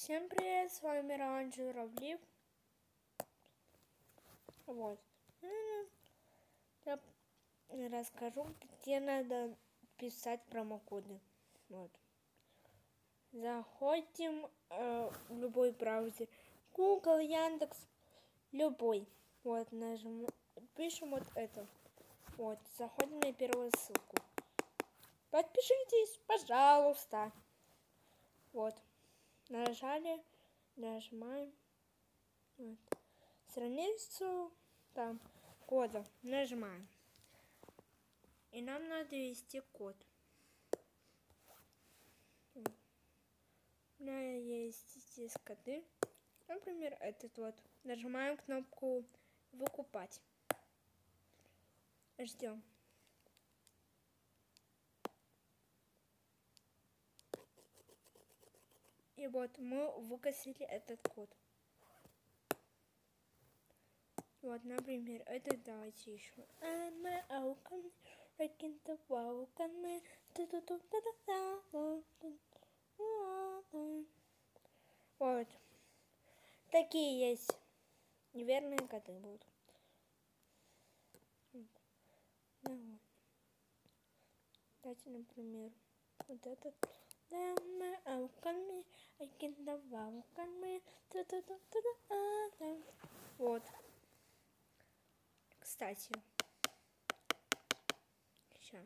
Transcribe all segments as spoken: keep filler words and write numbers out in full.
Всем привет, с вами Роман Журавлев. Вот. Я расскажу, где надо писать промокоды. Вот. Заходим э, в любой браузер. Google, Яндекс, любой. Вот, нажим, пишем вот это. Вот, заходим на первую ссылку. Подпишитесь, пожалуйста. Вот. Нажали, нажимаем. Вот. Страницу там кода нажимаем. И нам надо ввести код. У меня есть здесь коды. Например, этот вот. Нажимаем кнопку «Выкупать». Ждем. И вот мы выкосили этот код. Вот, например, это давайте еще. Вот. Такие есть неверные коды будут. Ну, давайте, например, вот этот. Вот. Кстати. Сейчас.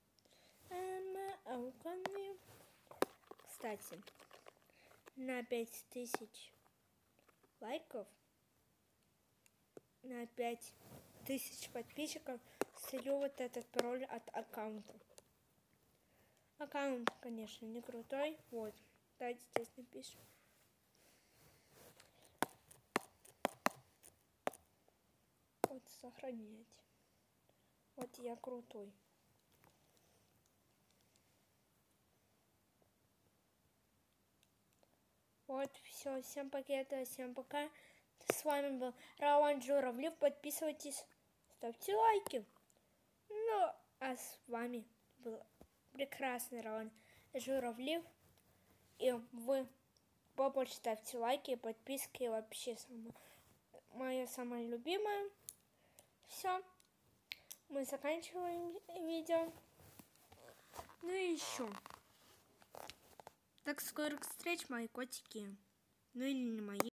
Кстати. На пять тысяч лайков, на пять тысяч подписчиков слью вот этот пароль от аккаунта. Аккаунт, конечно, не крутой. Вот. Давайте здесь напишем. Вот, сохранять. Вот я крутой. Вот, все. Всем пока, всем пока. С вами был Роман Журавлев. Подписывайтесь, ставьте лайки. Ну, а с вами был прекрасный Роман Журавлев. И вы побольше ставьте лайки, подписки. Вообще самое, мое самое любимое. Все. Мы заканчиваем видео. Ну и еще. Так, скорых встреч, мои котики. Ну или не мои.